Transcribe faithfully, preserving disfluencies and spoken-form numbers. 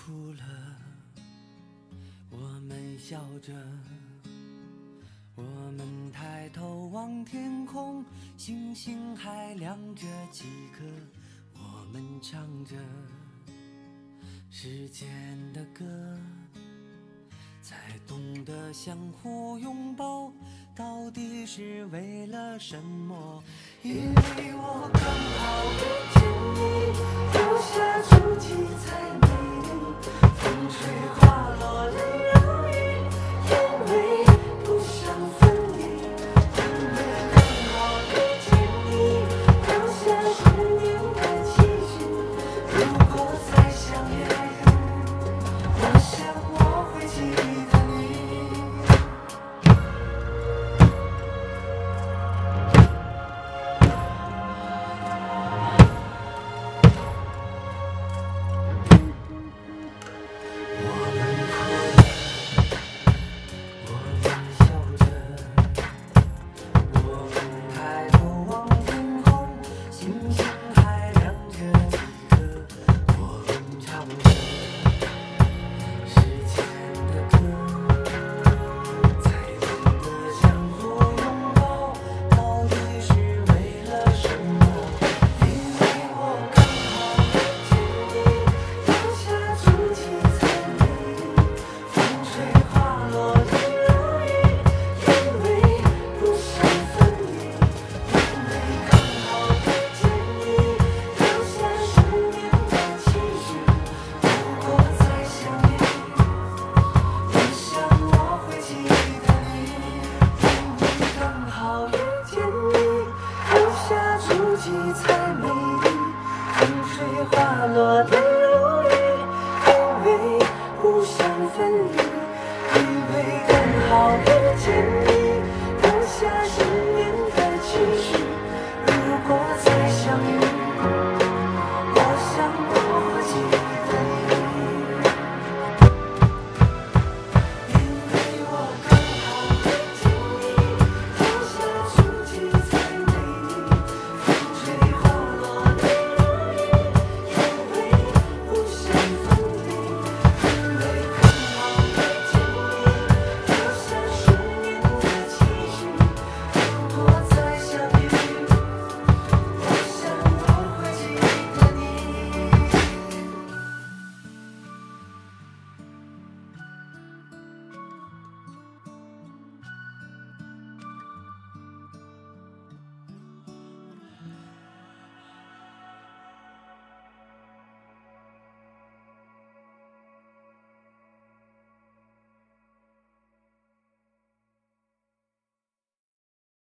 哭了，我们笑着，我们抬头望天空，星星还亮着几颗，我们唱着时间的歌，才懂得相互拥抱到底是为了什么。因为我刚好遇见你，留下足迹才美丽，风吹花落泪如雨，因为不想分离。因为刚好遇见你，留下十年的期许，如果再相遇，我想我会记得你。才美丽，风吹花落泪如雨，因为不想分离，因为刚好遇见你，留下十